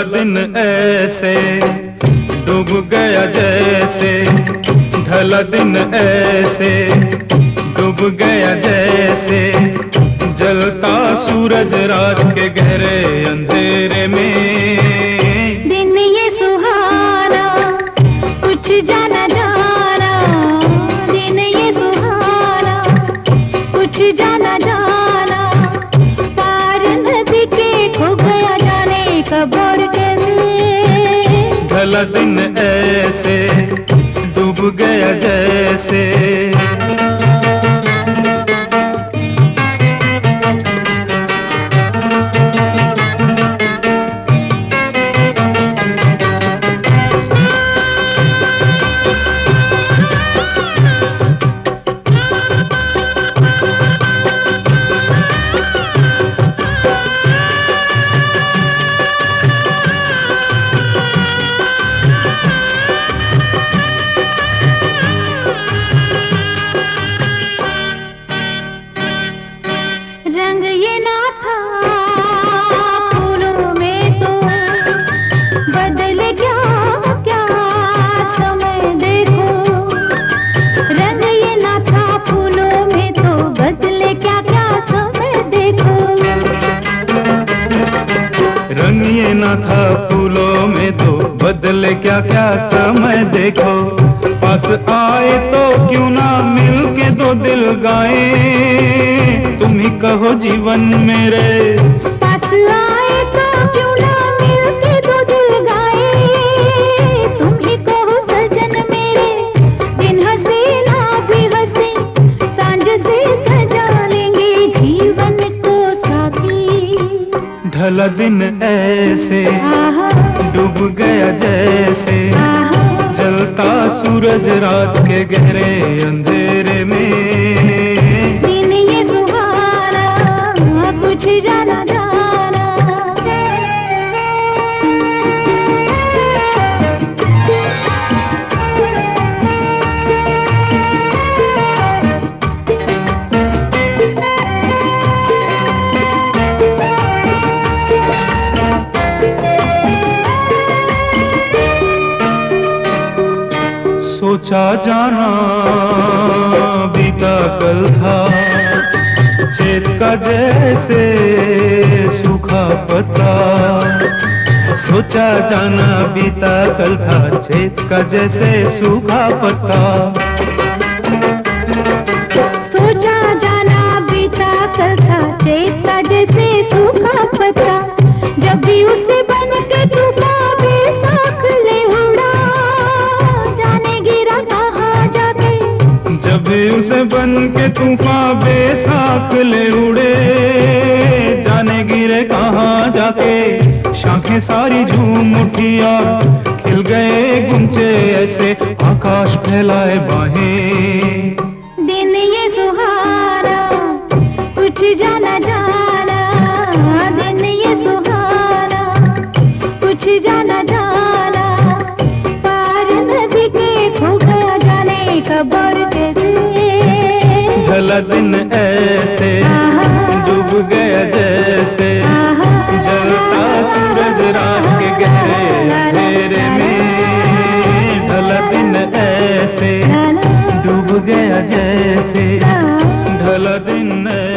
दिन ऐसे डूब गया जैसे, ढला दिन ऐसे डूब गया जैसे, जलता सूरज रात के गहरे अंधेरे में। दिन ये सुहाना कुछ जाना जाना, दिन ये सुहाना कुछ जाना जाना, पार नदी के खो गया जाने कब और कैसे। ढला दिन ऐसे डूब गया जैसे। रंग ये ना था फूलों में तो बदल क्या क्या समय देखो। रंग ये ना था फूलों में तो बदले क्या क्या समय देखो। रंग ये ना था फूलों में तो बदले क्या क्या समय देखो। पास आए तो क्यों ना मिल के दो दिल गाए, तुम ही कहो जीवन मेरे। पास आए तो क्यों ना मिल के दो दिल गाए, तुम ही कहो सजन मेरे। दिन हंसे ना भी हंसे, सांझ से सजा लेंगे जीवन को साथी। ढला दिन ऐसे डूब गया जैसे, जलता सूरज रात के गहरे अंधेरे में। दिन ये सुहाना कुछ जाना जाना। सोचा जाना बीता कल था, चेत का जैसे सूखा पत्ता। सोचा जाना बीता कल था, चेत का जैसे सूखा पत्ता। सोचा जाना बीता कल था, चेत का जैसे सूखा पत्ता। जब भी उसे बन के तूफान बेसाख ले उड़ा, जाने गिरा कहाँ जाके। जब भी उसे बन के तूफान बेसाख ले उड़े, जाने गिरे कहाँ जाके। शाखें सारी झूम उठी और खिल गए गुंचे ऐसे, आकाश फैलाए बाहें। दिन ये सुहाना कुछ जाना जाना, दिन ये सुहाना कुछ जाना जाना, पार नदी के खो गया जाने कब और कैसे। ढला दिन ऐसे डूब गया जैसे, जलता सूरज रात के गहरे अंधेरे में। ढला दिन ऐसे डूब गया जैसे, ढला दिन